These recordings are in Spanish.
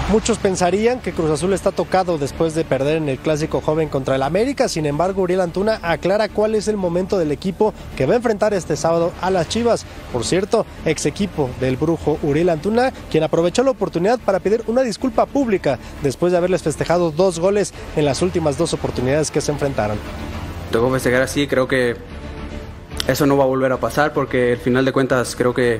Muchos pensarían que Cruz Azul está tocado después de perder en el Clásico Joven contra el América. Sin embargo, Uriel Antuna aclara cuál es el momento del equipo que va a enfrentar este sábado a las Chivas. Por cierto, ex equipo del brujo Uriel Antuna, quien aprovechó la oportunidad para pedir una disculpa pública después de haberles festejado 2 goles en las últimas 2 oportunidades que se enfrentaron. Tocó festejar así, creo que eso no va a volver a pasar porque al final de cuentas creo que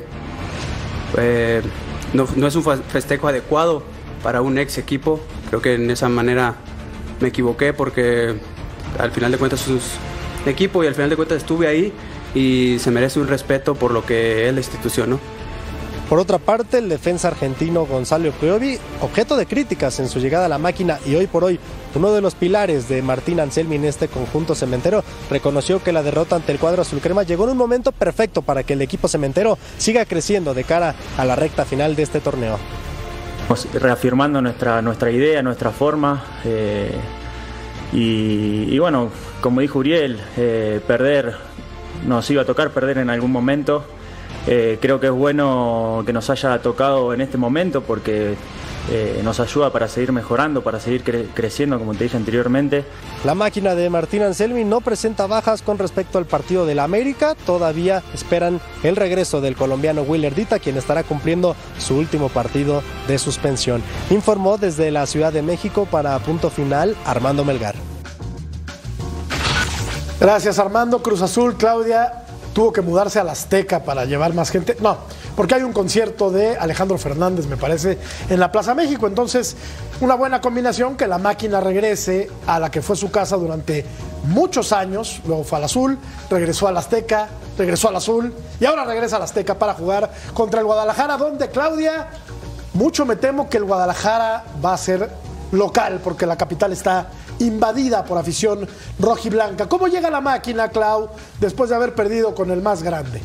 no es un festejo adecuado para un ex equipo. Creo que en esa manera me equivoqué porque al final de cuentas es un equipo y al final de cuentas estuve ahí y se merece un respeto por lo que es la institución, ¿no? Por otra parte, el defensa argentino Gonzalo Piovi, objeto de críticas en su llegada a la máquina y hoy por hoy uno de los pilares de Martín Anselmi en este conjunto cementero, reconoció que la derrota ante el cuadro azulcrema llegó en un momento perfecto para que el equipo cementero siga creciendo de cara a la recta final de este torneo. Reafirmando nuestra idea, nuestra forma y bueno, como dijo Uriel, nos iba a tocar perder en algún momento. Creo que es bueno que nos haya tocado en este momento porque nos ayuda para seguir mejorando, para seguir creciendo, como te dije anteriormente. La máquina de Martín Anselmi no presenta bajas con respecto al partido del América. Todavía esperan el regreso del colombiano Willer Dita, quien estará cumpliendo su último partido de suspensión. Informó desde la Ciudad de México para Punto Final, Armando Melgar. Gracias, Armando. Cruz Azul, Claudia, tuvo que mudarse al Azteca para llevar más gente. No, porque hay un concierto de Alejandro Fernández, me parece, en la Plaza México. Entonces, una buena combinación que la máquina regrese a la que fue su casa durante muchos años. Luego fue al Azul, regresó al Azteca, regresó al Azul y ahora regresa al Azteca para jugar contra el Guadalajara, donde, Claudia, mucho me temo que el Guadalajara va a ser local porque la capital está invadida por afición rojiblanca. ¿Cómo llega la máquina, Clau, después de haber perdido con el más grande?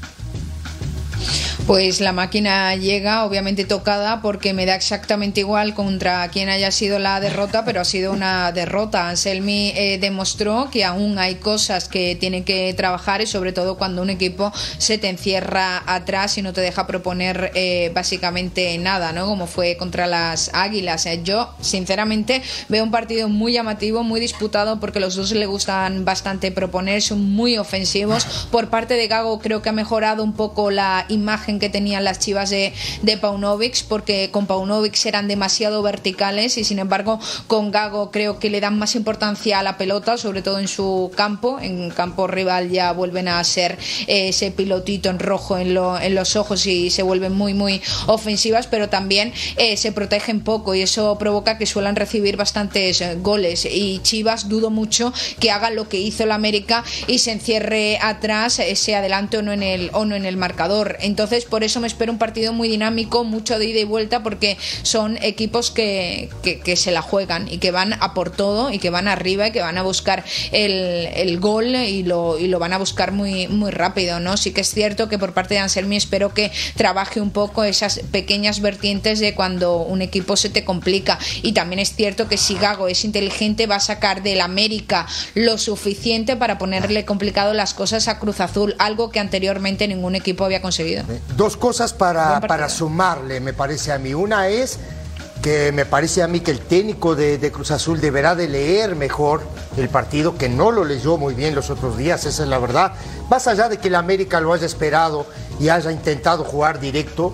Pues la máquina llega obviamente tocada porque me da exactamente igual contra quien haya sido la derrota, pero ha sido una derrota. Anselmi demostró que aún hay cosas que tiene que trabajar y sobre todo cuando un equipo se te encierra atrás y no te deja proponer básicamente nada, ¿no? Como fue contra las Águilas. Yo sinceramente veo un partido muy llamativo, muy disputado porque los dos le gustan bastante proponer, son muy ofensivos. Por parte de Gago creo que ha mejorado un poco la imagen que tenían las Chivas de Paunovic, porque con Paunovic eran demasiado verticales y sin embargo con Gago creo que le dan más importancia a la pelota, sobre todo en su campo. En campo rival ya vuelven a ser ese pilotito en rojo en los ojos y se vuelven muy ofensivas, pero también se protegen poco y eso provoca que suelen recibir bastantes goles, y Chivas dudo mucho que haga lo que hizo el América y se encierre atrás, se adelante o no en el marcador. Entonces por eso me espero un partido muy dinámico, mucho de ida y vuelta, porque son equipos que se la juegan y que van a por todo y que van arriba y que van a buscar el gol y lo van a buscar muy rápido, ¿no? Sí que es cierto que por parte de Anselmi espero que trabaje un poco esas pequeñas vertientes de cuando un equipo se te complica, y también es cierto que si Gago es inteligente va a sacar del América lo suficiente para ponerle complicado las cosas a Cruz Azul, algo que anteriormente ningún equipo había conseguido. 2 cosas para sumarle, me parece a mí. Una es que me parece a mí que el técnico de Cruz Azul deberá de leer mejor el partido, que no lo leyó muy bien los otros días, esa es la verdad. Más allá de que el América lo haya esperado y haya intentado jugar directo,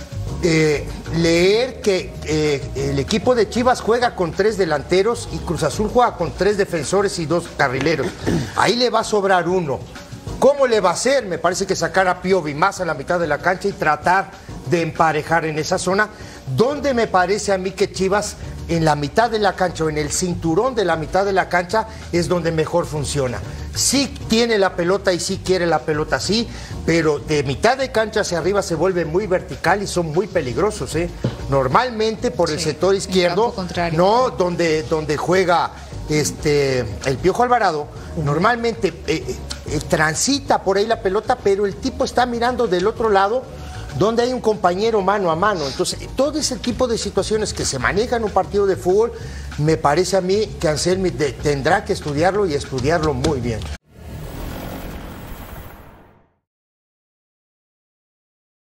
leer que el equipo de Chivas juega con 3 delanteros y Cruz Azul juega con 3 defensores y 2 carrileros. Ahí le va a sobrar uno. ¿Cómo le va a hacer? Me parece que sacar a Piovi más a la mitad de la cancha y tratar de emparejar en esa zona, donde me parece a mí que Chivas en la mitad de la cancha o en el cinturón de la mitad de la cancha es donde mejor funciona. Sí tiene la pelota y sí quiere la pelota, sí, pero de mitad de cancha hacia arriba se vuelve muy vertical y son muy peligrosos, ¿eh? Normalmente por el sector izquierdo, no donde juega el Piojo Alvarado, normalmente transita por ahí la pelota, pero el tipo está mirando del otro lado donde hay un compañero mano a mano. Entonces, todo ese tipo de situaciones que se manejan en un partido de fútbol, me parece a mí que Anselmi tendrá que estudiarlo y estudiarlo muy bien.